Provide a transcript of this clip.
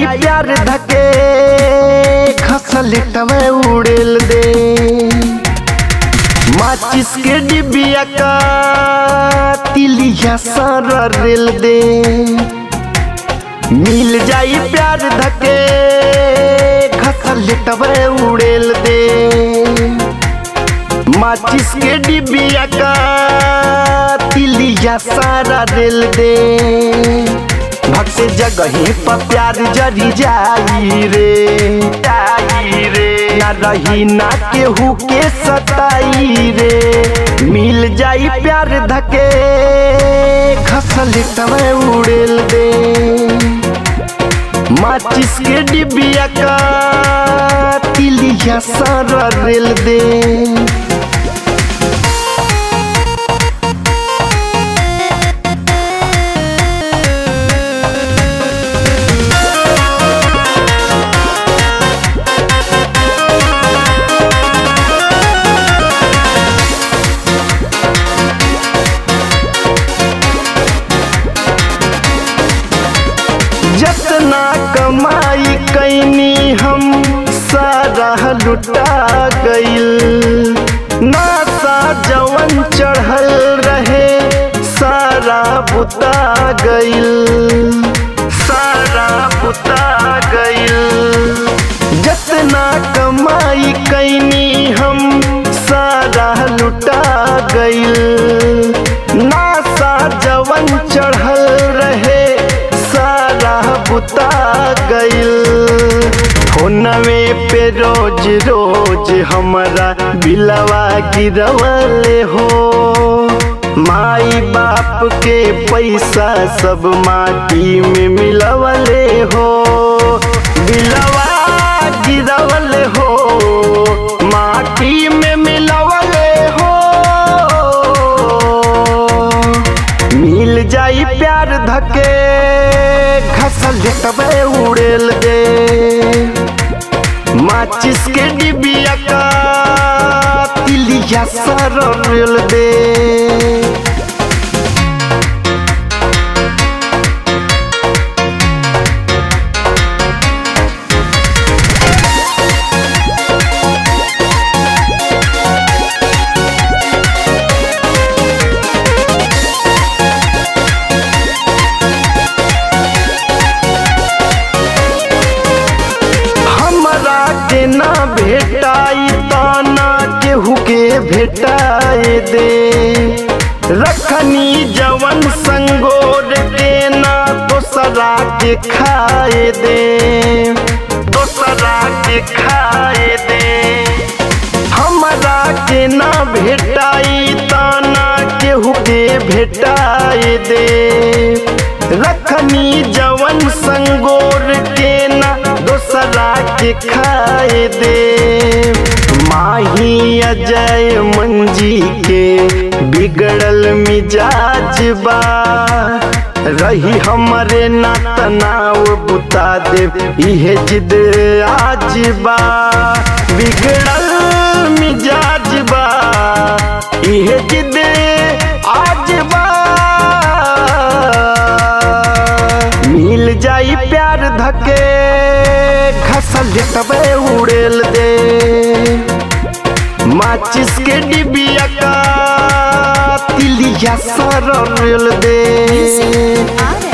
प्यार धके खसल तवे उड़ेल दे। माचिस के डिबिया का तिलिया सारा रेल दे। मिल जाई प्यार धके खसल तवे उड़ेल दे। माचिस के डिबिया का तिलिया सारा रेल दे। भक्ते जगही पर प्यार जरी जाई रे ना रही ना केहू के सताई रे। मिल जाई प्यार धके खसल तवे उड़ेल दे। माचिस के डिबिया का तिलिया सारा रेल दे। जितना कमाई कैनी हम सारा लुटा गइल। नासा जवन चढ़ल रहे सारा बुता गइल। जितना कमाई कैनी हम सारा लुटा गइल। नासा जवन चढ़ल रहे बुता गइल। फोनवे पे रोज रोज हमारा बिलवा गिरवले हो। माई बाप के पैसा सब माटी में मिलवले हो। बिलवा गिरवले हो माटी में मिलवले हो। मिल जाई प्यार धके खसल तवे उड़ेल दे। माचिस के डिबिया का तिलिया सारा रेल दे। ना भेटाई ताना केहू के भेटाए दे। रखनी जवन संगोर के ना दोसरा के खाए दे। हमरा के ना भेटाई ताना केहू के भेटाए दे। रखनी जवन संगोर के ना दोसरा के खाए दे। माही अजय मंजी के बिगड़ल मिजाज बा। रही हमरे ना तनाव बुता दे इहे जिद आज बा। बिगड़ल मिजाज बा इहे जिद आज बा। मिल जाई प्यार धके खसल तवे उड़ेल दे। माचिस के डिबिया का तिलिया सारा रेल दे।